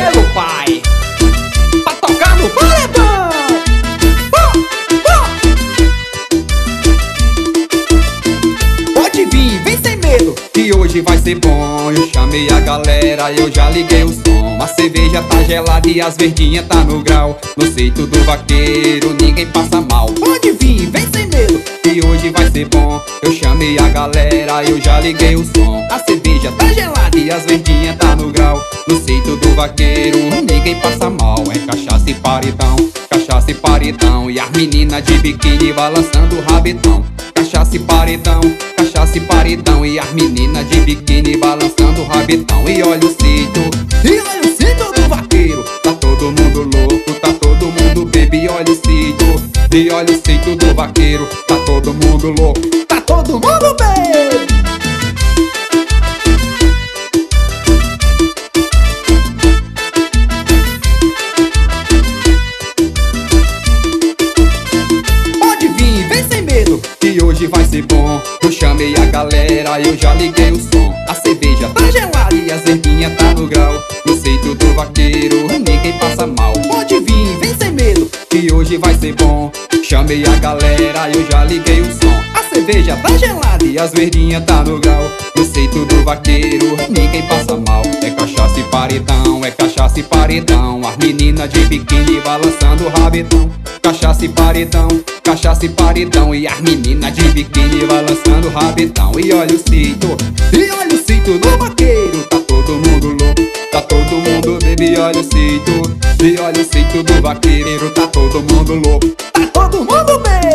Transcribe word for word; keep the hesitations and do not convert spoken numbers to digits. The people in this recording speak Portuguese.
cabelo, pai, pra tocar no paredão. Pode vir, vem sem medo, que hoje vai ser bom. Eu chamei a galera, eu já liguei o som. A cerveja tá gelada e as verdinhas tá no grau. No seito do vaqueiro ninguém passa mal. Pode vir, vem sem medo, que hoje vai ser bom. Eu chamei a galera, eu já liguei o som. A cerveja tá gelada e as verdinhas tá no grau. No seito do vaqueiro ninguém passa mal. É cachaça e paredão, cachaça e paredão, e as meninas de biquíni balançando o rabetão. Cachaça e paredão, cachaça e paredão, e as meninas de biquíni balançando o rabetão. E olha o seito, e olha o seito do vaqueiro. Tá todo mundo louco, tá todo mundo bebe. E olha o seito, e olha o seito do vaqueiro. Tá todo mundo louco, tá todo mundo bebe. Que hoje vai ser bom. Eu chamei a galera, eu já liguei o som. A cerveja tá gelada e as verdinhas tá no grau. No seito do vaqueiro ninguém passa mal. Pode vir, vem sem medo, que hoje vai ser bom. Chamei a galera, eu já liguei o som. A cerveja tá gelada e as verdinhas tá no grau. No seito do vaqueiro ninguém passa mal. É cachaça e paredão, é cachaça e paredão, as meninas de biquíni balançando o rabetão. Cachaça e paredão, cachaça e paredão, e as meninas de biquíni balançando o rabetão. E olha o seito, e olha o seito do vaqueiro. Tá todo mundo louco, tá todo mundo bebe. Olha o seito, e olha o seito do vaqueiro. Tá todo mundo louco, tá todo mundo bebe.